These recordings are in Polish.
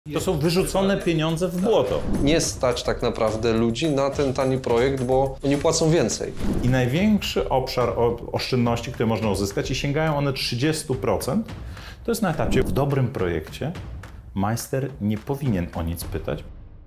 To są wyrzucone pieniądze w błoto. Nie stać tak naprawdę ludzi na ten tani projekt, bo oni płacą więcej. I największy obszar oszczędności, które można uzyskać, i sięgają one 30%, to jest na etapie. W dobrym projekcie majster nie powinien o nic pytać.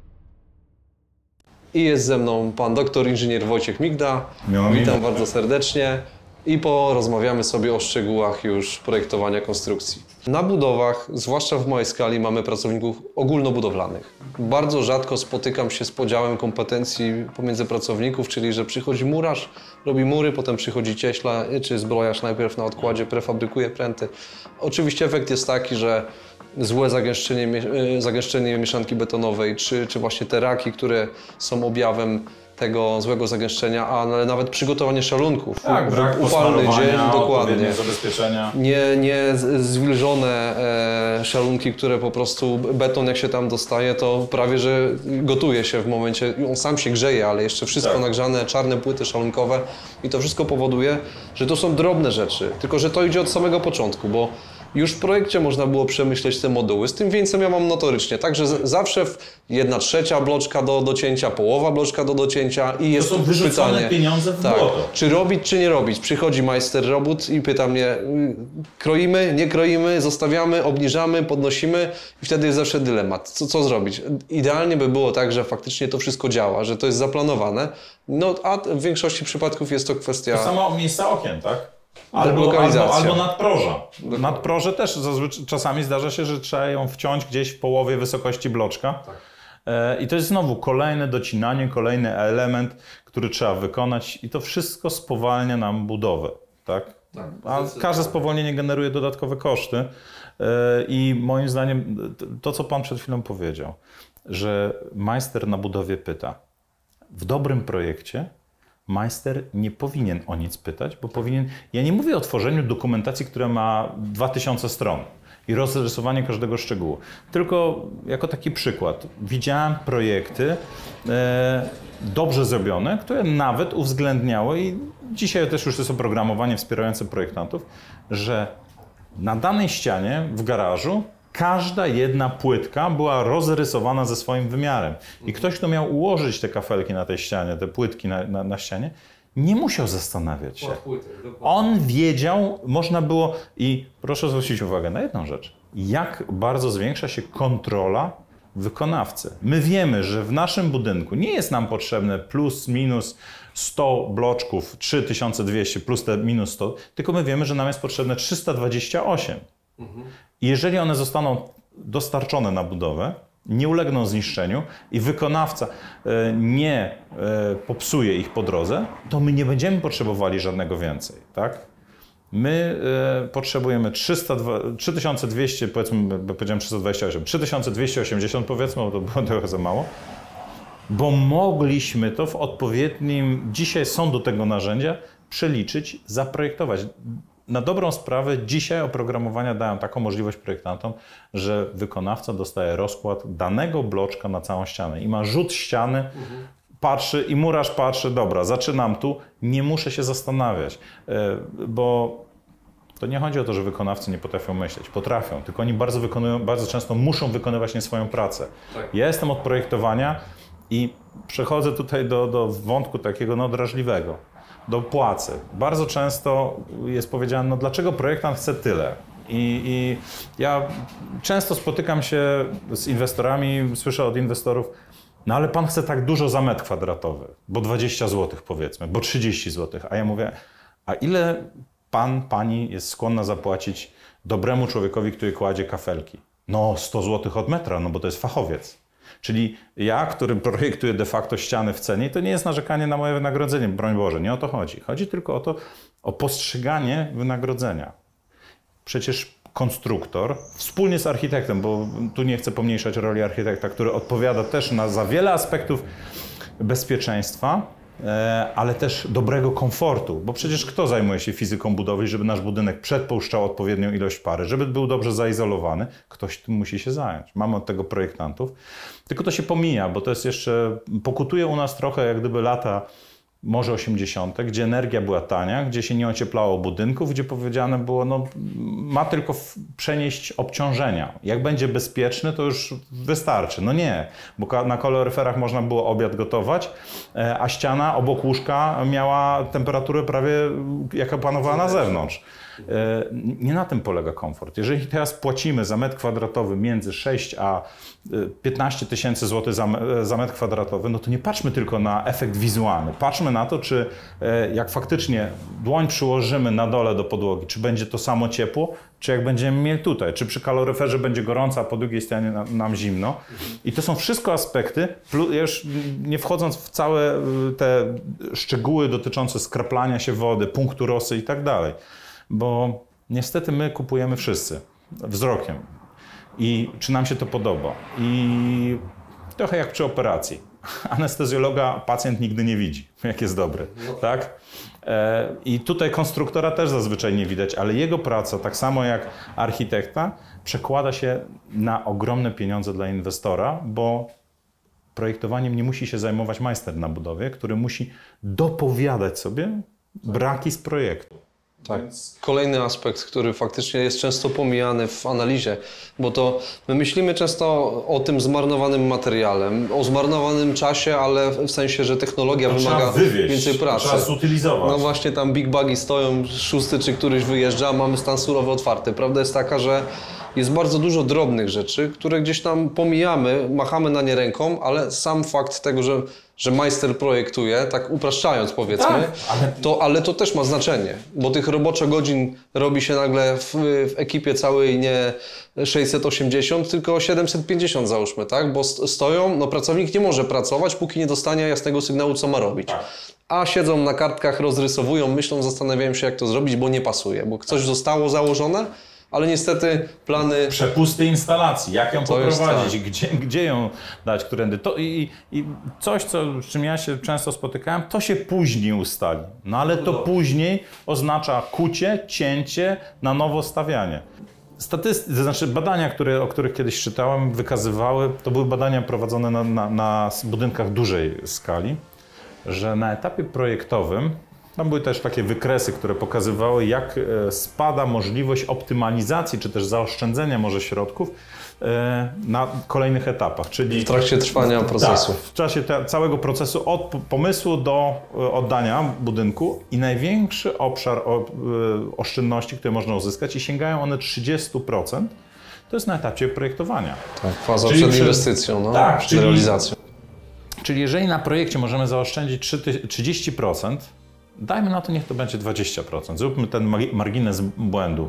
I jest ze mną pan doktor inżynier Wojciech Migda. Witam bardzo serdecznie i porozmawiamy sobie o szczegółach już projektowania konstrukcji. Na budowach, zwłaszcza w małej skali, mamy pracowników ogólnobudowlanych. Bardzo rzadko spotykam się z podziałem kompetencji pomiędzy pracowników, czyli że przychodzi murarz, robi mury, potem przychodzi cieśla czy zbrojarz najpierw na odkładzie, prefabrykuje pręty. Oczywiście efekt jest taki, że złe zagęszczenie mieszanki betonowej, czy właśnie te raki, które są objawem tego złego zagęszczenia, ale nawet przygotowanie szalunków. Tak, brak upalny dzień, dokładnie. Zabezpieczenia. Nie zwilżone szalunki, które po prostu beton jak się tam dostaje, to prawie że gotuje się w momencie, on sam się grzeje, ale jeszcze wszystko nagrzane, czarne płyty szalunkowe i to wszystko powoduje, że to są drobne rzeczy, tylko że to idzie od samego początku, bo już w projekcie można było przemyśleć te moduły. Z tym wieńcem ja mam notorycznie. Także zawsze 1/3 bloczka do docięcia, połowa bloczka do docięcia i jest to są wyrzucone pytanie, pieniądze w błoto. czy robić, czy nie robić. Przychodzi majster robót i pyta mnie, kroimy, nie kroimy, zostawiamy, obniżamy, podnosimy i wtedy jest zawsze dylemat. Co zrobić? Idealnie by było tak, że faktycznie to wszystko działa, że to jest zaplanowane, no a w większości przypadków jest to kwestia... To samo miejsca okien, tak? Albo nadproża. Nadproże też czasami zdarza się, że trzeba ją wciąć gdzieś w połowie wysokości bloczka. Tak. I to jest znowu kolejne docinanie, kolejny element, który trzeba wykonać i to wszystko spowalnia nam budowę. Tak? A każde spowolnienie generuje dodatkowe koszty. I moim zdaniem to, co pan przed chwilą powiedział, że majster na budowie pyta, w dobrym projekcie majster nie powinien o nic pytać, bo powinien... Ja nie mówię o tworzeniu dokumentacji, która ma 2000 stron i rozrysowanie każdego szczegółu. Tylko jako taki przykład. Widziałem projekty dobrze zrobione, które nawet uwzględniały i dzisiaj też już jest oprogramowanie wspierające projektantów, że na danej ścianie w garażu każda jedna płytka była rozrysowana ze swoim wymiarem. I ktoś, kto miał ułożyć te kafelki na tej ścianie, te płytki na ścianie, nie musiał zastanawiać się. On wiedział, można było... I proszę zwrócić uwagę na jedną rzecz. Jak bardzo zwiększa się kontrola wykonawcy. My wiemy, że w naszym budynku nie jest nam potrzebne plus minus 100 bloczków, 3200 plus te minus 100, tylko my wiemy, że nam jest potrzebne 328. I jeżeli one zostaną dostarczone na budowę, nie ulegną zniszczeniu i wykonawca nie popsuje ich po drodze, to my nie będziemy potrzebowali żadnego więcej. Tak? My potrzebujemy 3200, powiedzmy, powiedziałem 328, 3280 powiedzmy, bo to było trochę za mało, bo mogliśmy to w odpowiednim, dzisiaj są do tego narzędzia, przeliczyć, zaprojektować. Na dobrą sprawę dzisiaj oprogramowania dają taką możliwość projektantom, że wykonawca dostaje rozkład danego bloczka na całą ścianę i ma rzut ściany, patrzy i murarz patrzy, dobra, zaczynam tu, nie muszę się zastanawiać, bo to nie chodzi o to, że wykonawcy nie potrafią myśleć, potrafią, tylko oni bardzo często muszą wykonywać nie swoją pracę. Tak. Ja jestem od projektowania i przechodzę tutaj do wątku takiego drażliwego. Do płacy. Bardzo często jest powiedziane, no dlaczego projektant chce tyle? I ja często spotykam się z inwestorami, słyszę od inwestorów, no ale pan chce tak dużo za metr kwadratowy, bo 20 zł powiedzmy, bo 30 zł. A ja mówię, a ile pani jest skłonna zapłacić dobremu człowiekowi, który kładzie kafelki? No 100 zł od metra, no bo to jest fachowiec. Czyli ja, który projektuję de facto ściany w cenie, to nie jest narzekanie na moje wynagrodzenie, broń Boże, nie o to chodzi. Chodzi tylko o to, o postrzeganie wynagrodzenia. Przecież konstruktor wspólnie z architektem, bo tu nie chcę pomniejszać roli architekta, który odpowiada też za wiele aspektów bezpieczeństwa, ale też dobrego komfortu, bo przecież kto zajmuje się fizyką budowli, żeby nasz budynek przedpuszczał odpowiednią ilość pary, żeby był dobrze zaizolowany, ktoś tym musi się zająć. Mamy od tego projektantów, tylko to się pomija, bo to jest jeszcze, pokutuje u nas trochę jak gdyby lata może 80., gdzie energia była tania, gdzie się nie ocieplało budynków, gdzie powiedziane było, no ma tylko przenieść obciążenia. Jak będzie bezpieczny, to już wystarczy. No nie, bo na kaloryferach można było obiad gotować, a ściana obok łóżka miała temperaturę prawie jaka panowała na zewnątrz. Nie na tym polega komfort. Jeżeli teraz płacimy za metr kwadratowy między 6 a 15 tysięcy złotych za metr kwadratowy, no to nie patrzmy tylko na efekt wizualny. Patrzmy na to, czy jak faktycznie dłoń przyłożymy na dole do podłogi, czy będzie to samo ciepło, czy jak będziemy mieli tutaj, czy przy kaloryferze będzie gorąco, a po drugiej stronie nam zimno. I to są wszystko aspekty, już nie wchodząc w całe te szczegóły dotyczące skraplania się wody, punktu rosy i tak dalej. Bo niestety my kupujemy wszyscy wzrokiem. I czy nam się to podoba? I trochę jak przy operacji. Anestezjologa pacjent nigdy nie widzi, jak jest dobry, tak? I tutaj konstruktora też zazwyczaj nie widać, ale jego praca, tak samo jak architekta, przekłada się na ogromne pieniądze dla inwestora, bo projektowaniem nie musi się zajmować majster na budowie, który musi dopowiadać sobie braki z projektu. Tak. Kolejny aspekt, który faktycznie jest często pomijany w analizie, bo to my myślimy często o tym zmarnowanym materiale, o zmarnowanym czasie, ale w sensie, że technologia wymaga więcej pracy. Trzeba zutylizować. No właśnie tam big bagi stoją, szósty czy któryś wyjeżdża, mamy stan surowy otwarty. Prawda jest taka, że jest bardzo dużo drobnych rzeczy, które gdzieś tam pomijamy, machamy na nie ręką, ale sam fakt tego, że majster projektuje, tak upraszczając powiedzmy, tak, ale to też ma znaczenie, bo tych roboczo godzin robi się nagle w ekipie całej nie 680, tylko 750 załóżmy, tak? Bo stoją, no pracownik nie może pracować, póki nie dostanie jasnego sygnału, co ma robić. A siedzą na kartkach, rozrysowują, myślą, zastanawiają się, jak to zrobić, bo nie pasuje, bo coś zostało założone, ale niestety plany... Przepusty instalacji, jak ją poprowadzić, gdzie ją dać, którędy. I coś, z czym ja się często spotykałem, to się później ustali. No ale to później oznacza kucie, cięcie, na nowo stawianie. To znaczy badania, o których kiedyś czytałem, wykazywały, to były badania prowadzone na budynkach dużej skali, że na etapie projektowym tam były też takie wykresy, które pokazywały, jak spada możliwość optymalizacji, czy też zaoszczędzenia może środków na kolejnych etapach. Czyli w trakcie trwania procesu. Tak, w czasie całego procesu od pomysłu do oddania budynku i największy obszar oszczędności, które można uzyskać i sięgają one 30%, to jest na etapie projektowania. Tak, faza przed inwestycją, no, tak, przed realizacją. Czyli jeżeli na projekcie możemy zaoszczędzić 30%, dajmy na to, niech to będzie 20%. Zróbmy ten margines błędu,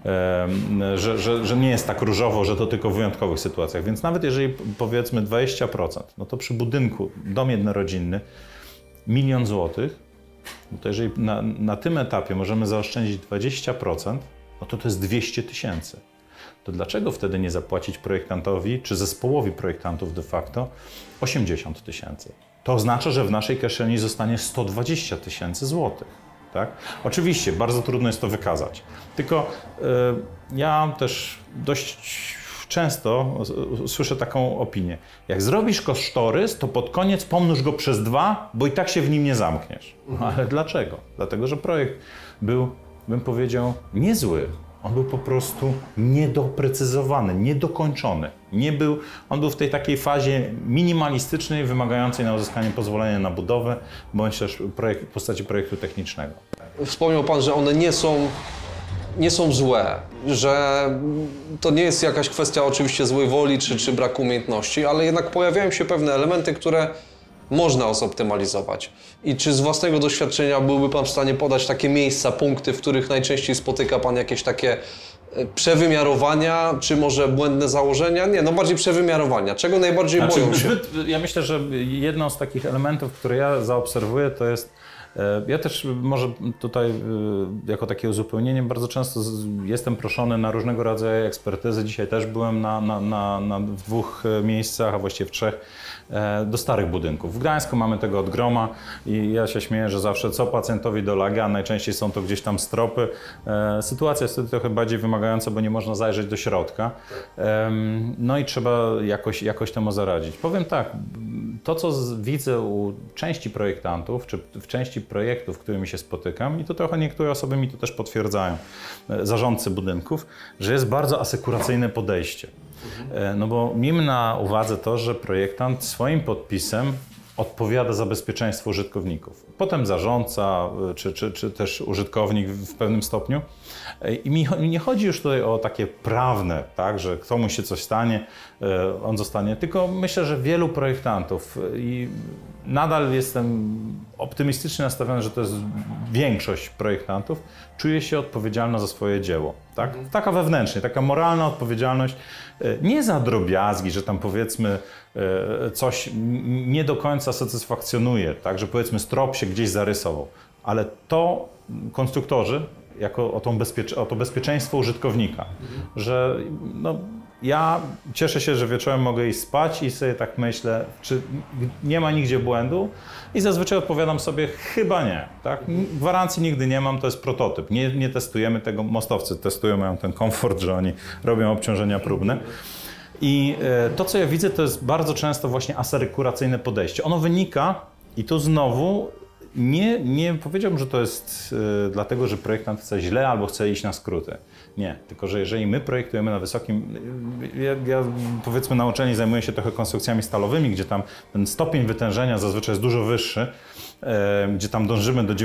że nie jest tak różowo, że to tylko w wyjątkowych sytuacjach. Więc nawet jeżeli powiedzmy 20%, no to przy budynku dom jednorodzinny 1 000 000 złotych, no to jeżeli na tym etapie możemy zaoszczędzić 20%, no to jest 200 000. To dlaczego wtedy nie zapłacić projektantowi, czy zespołowi projektantów de facto 80 000? To oznacza, że w naszej kieszeni zostanie 120 000 złotych. Tak? Oczywiście bardzo trudno jest to wykazać. Tylko ja też dość często słyszę taką opinię. Jak zrobisz kosztorys, to pod koniec pomnóż go przez 2, bo i tak się w nim nie zamkniesz. Ale dlaczego? Dlatego, że projekt był, bym powiedział, niezły. On był po prostu niedoprecyzowany, niedokończony. On był w tej takiej fazie minimalistycznej, wymagającej na uzyskanie pozwolenia na budowę, bądź też w postaci projektu technicznego. Wspomniał Pan, że one nie są złe, że to nie jest jakaś kwestia oczywiście złej woli czy braku umiejętności, ale jednak pojawiają się pewne elementy, które można zoptymalizować. I czy z własnego doświadczenia byłby Pan w stanie podać takie miejsca, punkty, w których najczęściej spotyka Pan jakieś takie przewymiarowania, czy może błędne założenia? Nie, no bardziej przewymiarowania. Czego najbardziej boją się? Ja myślę, że jedną z takich elementów, które ja zaobserwuję, to jest ja też może tutaj jako takie uzupełnienie bardzo często jestem proszony na różnego rodzaju ekspertyzy. Dzisiaj też byłem w 2 miejscach, a właściwie w 3, do starych budynków. W Gdańsku mamy tego od groma i ja się śmieję, że zawsze co pacjentowi dolega, najczęściej są to gdzieś tam stropy. Sytuacja jest wtedy trochę bardziej wymagająca, bo nie można zajrzeć do środka. No i trzeba jakoś temu zaradzić. Powiem tak, to, co widzę u części projektantów, czy w części projektów, z którymi się spotykam, i to trochę niektóre osoby mi to też potwierdzają, zarządcy budynków, że jest bardzo asekuracyjne podejście. No bo miejmy na uwadze to, że projektant swoim podpisem odpowiada za bezpieczeństwo użytkowników. Potem zarządca, czy też użytkownik w pewnym stopniu. I mi nie chodzi już tutaj o takie prawne, tak, że komuś się coś stanie, on zostanie, tylko myślę, że wielu projektantów i nadal jestem optymistycznie nastawiony, że to jest większość projektantów, czuje się odpowiedzialna za swoje dzieło. Tak? Taka wewnętrznie, taka moralna odpowiedzialność, nie za drobiazgi, że tam powiedzmy coś nie do końca satysfakcjonuje, tak, że powiedzmy strop się gdzieś zarysował, ale to konstruktorzy jako o to bezpieczeństwo użytkownika, że no, ja cieszę się, że wieczorem mogę iść spać i sobie tak myślę, czy nie ma nigdzie błędu i zazwyczaj odpowiadam sobie, chyba nie. Tak? Gwarancji nigdy nie mam, to jest prototyp. Nie testujemy tego, mostowcy testują, mają ten komfort, że oni robią obciążenia próbne. I to, co ja widzę, to jest bardzo często właśnie asekuracyjne podejście. Ono wynika, i tu znowu, nie powiedziałbym, że to jest dlatego, że projektant chce źle albo chce iść na skróty. Nie, tylko że jeżeli my projektujemy na wysokim... Ja powiedzmy na uczelni zajmuję się trochę konstrukcjami stalowymi, gdzie tam ten stopień wytężenia zazwyczaj jest dużo wyższy, gdzie tam dążymy do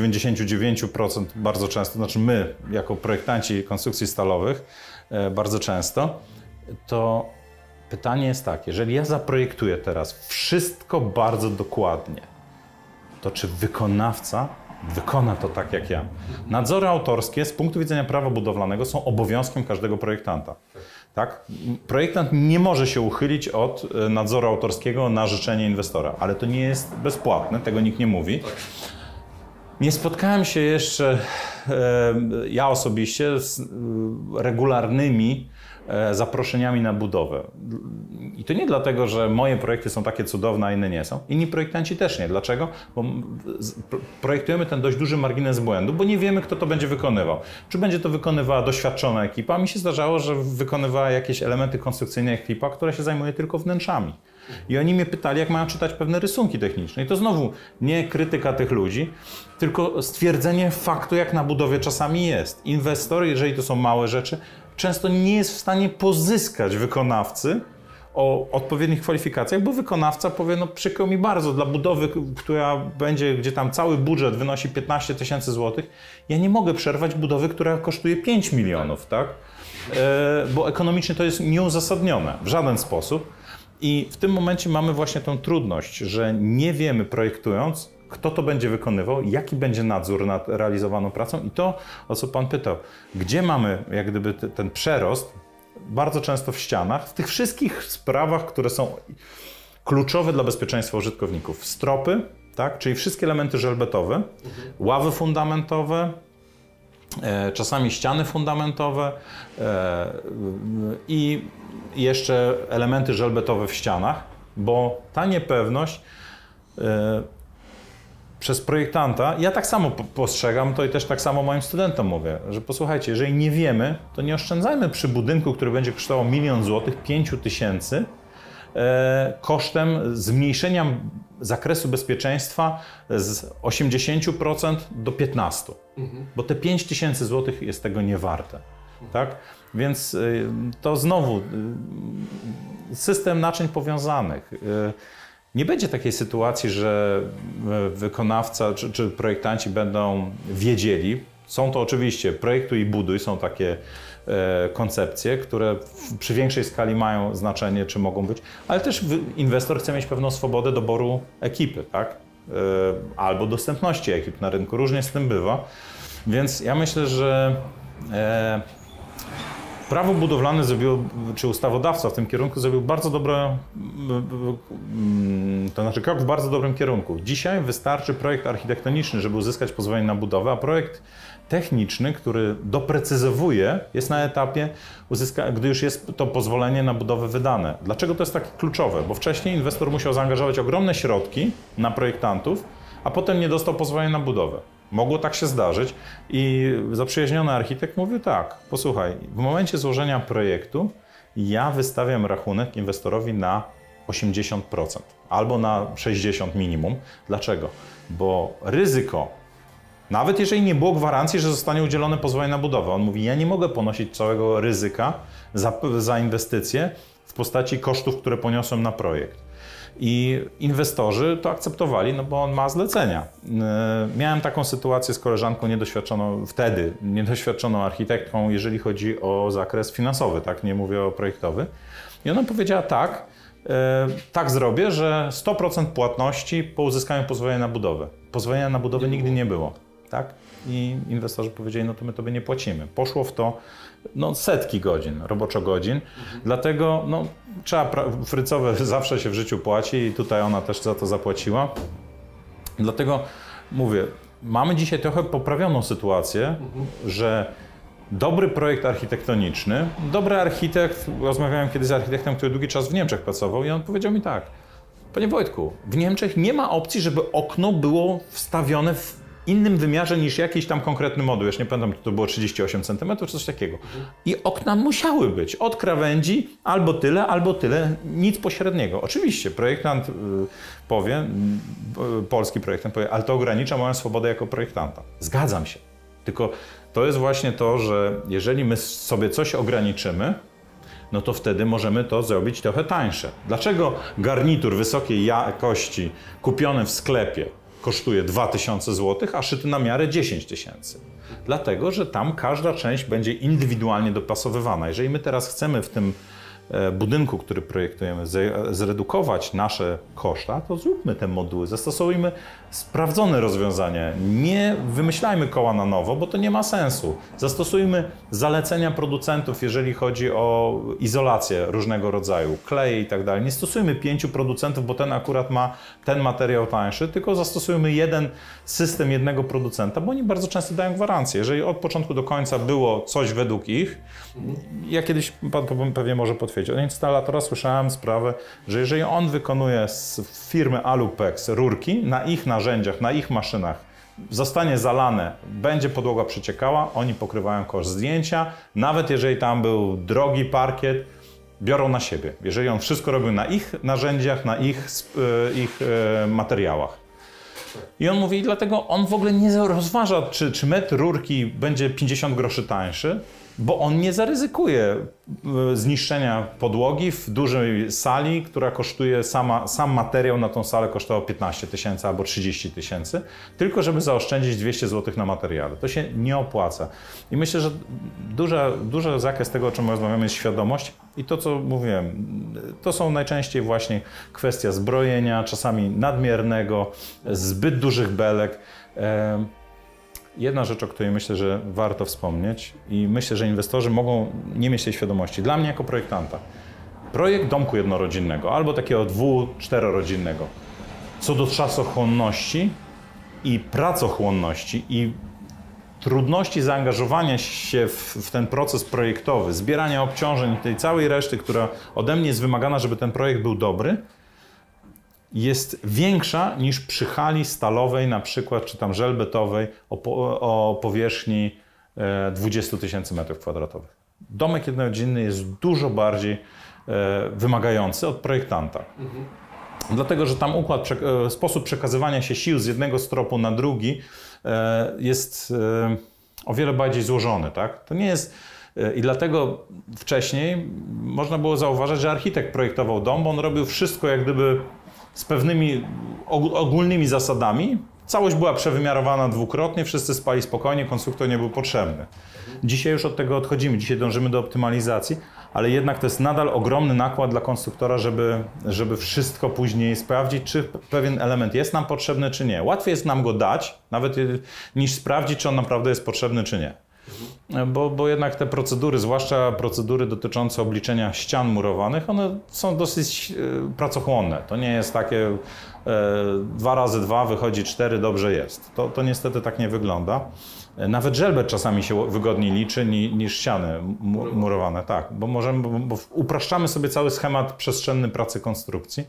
99% bardzo często, znaczy my jako projektanci konstrukcji stalowych bardzo często, to pytanie jest takie, jeżeli ja zaprojektuję teraz wszystko bardzo dokładnie, to czy wykonawca wykona to tak jak ja? Nadzory autorskie z punktu widzenia prawa budowlanego są obowiązkiem każdego projektanta. Tak? Projektant nie może się uchylić od nadzoru autorskiego na życzenie inwestora, ale to nie jest bezpłatne, tego nikt nie mówi. Nie spotkałem się jeszcze, ja osobiście, z regularnymi zaproszeniami na budowę. I to nie dlatego, że moje projekty są takie cudowne, a inne nie są. Inni projektanci też nie. Dlaczego? Bo projektujemy ten dość duży margines błędu, bo nie wiemy, kto to będzie wykonywał. Czy będzie to wykonywała doświadczona ekipa? Mi się zdarzało, że wykonywała jakieś elementy konstrukcyjne ekipa, która się zajmuje tylko wnętrzami. I oni mnie pytali, jak mają czytać pewne rysunki techniczne. I to znowu nie krytyka tych ludzi, tylko stwierdzenie faktu, jak na budowie czasami jest. Inwestor, jeżeli to są małe rzeczy, często nie jest w stanie pozyskać wykonawcy o odpowiednich kwalifikacjach, bo wykonawca powie, no przykro mi bardzo, dla budowy, która będzie, gdzie tam cały budżet wynosi 15 000 złotych, ja nie mogę przerwać budowy, która kosztuje 5 milionów, tak? Bo ekonomicznie to jest nieuzasadnione w żaden sposób. I w tym momencie mamy właśnie tą trudność, że nie wiemy projektując, kto to będzie wykonywał, jaki będzie nadzór nad realizowaną pracą i to, o co Pan pytał, gdzie mamy jak gdyby ten przerost, bardzo często w ścianach, w tych wszystkich sprawach, które są kluczowe dla bezpieczeństwa użytkowników. Stropy, tak, czyli wszystkie elementy żelbetowe, ławy fundamentowe, czasami ściany fundamentowe i jeszcze elementy żelbetowe w ścianach, bo ta niepewność przez projektanta, ja tak samo postrzegam to i też tak samo moim studentom mówię, że posłuchajcie, jeżeli nie wiemy, to nie oszczędzajmy przy budynku, który będzie kosztował 1 000 000 złotych, 5 000 kosztem zmniejszenia zakresu bezpieczeństwa z 80% do 15%, bo te 5 000 złotych jest tego nie warte. Tak? Więc to znowu system naczyń powiązanych. Nie będzie takiej sytuacji, że wykonawca czy projektanci będą wiedzieli. Są to oczywiście projektuj i buduj, są takie koncepcje, które przy większej skali mają znaczenie, czy mogą być, ale też inwestor chce mieć pewną swobodę doboru ekipy, tak? Albo dostępności ekip na rynku. Różnie z tym bywa. Więc ja myślę, że prawo budowlane zrobiło, czy ustawodawca w tym kierunku zrobił bardzo dobre, to znaczy krok w bardzo dobrym kierunku. Dzisiaj wystarczy projekt architektoniczny, żeby uzyskać pozwolenie na budowę, a projekt techniczny, który doprecyzowuje, jest na etapie, gdy już jest to pozwolenie na budowę wydane. Dlaczego to jest takie kluczowe? Bo wcześniej inwestor musiał zaangażować ogromne środki na projektantów, a potem nie dostał pozwolenia na budowę. Mogło tak się zdarzyć i zaprzyjaźniony architekt mówił tak, posłuchaj, w momencie złożenia projektu ja wystawiam rachunek inwestorowi na 80% albo na 60% minimum. Dlaczego? Bo ryzyko, nawet jeżeli nie było gwarancji, że zostanie udzielone pozwolenie na budowę, on mówi, ja nie mogę ponosić całego ryzyka za inwestycje w postaci kosztów, które poniosłem na projekt. I inwestorzy to akceptowali, no bo on ma zlecenia. Miałem taką sytuację z koleżanką niedoświadczoną architektką, jeżeli chodzi o zakres finansowy, tak, nie mówię o projektowy. I ona powiedziała tak zrobię, że 100% płatności po uzyskaniu pozwolenia na budowę. Pozwolenia na budowę nigdy nie było, tak? I inwestorzy powiedzieli, no to my tobie nie płacimy. Poszło w to setki godzin, roboczo-godzin, dlatego frycowe zawsze się w życiu płaci i tutaj ona też za to zapłaciła. Dlatego mówię, mamy dzisiaj trochę poprawioną sytuację, że dobry projekt architektoniczny, dobry architekt, rozmawiałem kiedyś z architektem, który długi czas w Niemczech pracował i on powiedział mi tak, panie Wojtku, w Niemczech nie ma opcji, żeby okno było wstawione w innym wymiarze niż jakiś tam konkretny moduł. Już nie pamiętam, to było 38 cm czy coś takiego. I okna musiały być od krawędzi albo tyle, nic pośredniego. Oczywiście projektant polski projektant powie, ale to ogranicza moją swobodę jako projektanta. Zgadzam się. Tylko to jest właśnie to, że jeżeli my sobie coś ograniczymy, no to wtedy możemy to zrobić trochę tańsze. Dlaczego garnitur wysokiej jakości kupiony w sklepie kosztuje 2000 zł, a szyty na miarę 10 000? Dlatego, że tam każda część będzie indywidualnie dopasowywana. Jeżeli my teraz chcemy w tym budynku, który projektujemy, zredukować nasze koszta, to zróbmy te moduły, zastosujmy sprawdzone rozwiązania. Nie wymyślajmy koła na nowo, bo to nie ma sensu. Zastosujmy zalecenia producentów, jeżeli chodzi o izolację różnego rodzaju, kleje i tak dalej. Nie stosujmy 5 producentów, bo ten akurat ma ten materiał tańszy, tylko zastosujmy jeden system jednego producenta, bo oni bardzo często dają gwarancję. Jeżeli od początku do końca było coś według ich, ja kiedyś, pan pewnie może potwierdzić, od instalatora słyszałem sprawę, że jeżeli on wykonuje z firmy Alupex rurki na ich narzędziach, na ich maszynach, zostanie zalane, będzie podłoga przeciekała, oni pokrywają koszt zdjęcia, nawet jeżeli tam był drogi parkiet, biorą na siebie. Jeżeli on wszystko robił na ich narzędziach, na ich materiałach. I on mówi, dlatego on w ogóle nie rozważa, czy metr rurki będzie 50 groszy tańszy, bo on nie zaryzykuje zniszczenia podłogi w dużej sali, która kosztuje, sam materiał na tą salę kosztował 15 000 albo 30 000, tylko żeby zaoszczędzić 200 zł na materiale. To się nie opłaca. I myślę, że duży zakres tego, o czym rozmawiamy, jest świadomość i to, co mówiłem, to są najczęściej właśnie kwestia zbrojenia, czasami nadmiernego, zbyt dużych belek. Jedna rzecz, o której myślę, że warto wspomnieć i myślę, że inwestorzy mogą nie mieć tej świadomości. Dla mnie jako projektanta, projekt domku jednorodzinnego albo takiego 2-4-rodzinnego, co do czasochłonności i pracochłonności i trudności zaangażowania się w ten proces projektowy, zbierania obciążeń i tej całej reszty, która ode mnie jest wymagana, żeby ten projekt był dobry, jest większa niż przy hali stalowej na przykład, czy tam żelbetowej o powierzchni 20 000 m2. Domek jednorodzinny jest dużo bardziej wymagający od projektanta. Dlatego, że tam sposób przekazywania się sił z jednego stropu na drugi jest o wiele bardziej złożony, tak? To nie jest... I dlatego wcześniej można było zauważyć, że architekt projektował dom, bo on robił wszystko jak gdyby z pewnymi ogólnymi zasadami. Całość była przewymiarowana dwukrotnie, wszyscy spali spokojnie, konstruktor nie był potrzebny. Dzisiaj już od tego odchodzimy, dzisiaj dążymy do optymalizacji, ale jednak to jest nadal ogromny nakład dla konstruktora, żeby wszystko później sprawdzić, czy pewien element jest nam potrzebny, czy nie. Łatwiej jest nam go dać, nawet niż sprawdzić, czy on naprawdę jest potrzebny, czy nie. Bo jednak te procedury, zwłaszcza procedury dotyczące obliczenia ścian murowanych, one są dosyć pracochłonne. To nie jest takie 2 razy 2 wychodzi 4, dobrze jest. To niestety tak nie wygląda. Nawet żelbet czasami się wygodniej liczy niż ściany murowane, tak, bo upraszczamy sobie cały schemat przestrzenny pracy konstrukcji.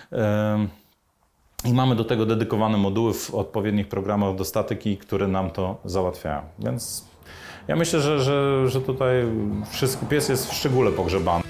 I mamy do tego dedykowane moduły w odpowiednich programach do statyki, które nam to załatwiają. Więc ja myślę, że tutaj pies jest w szczególe pogrzebany.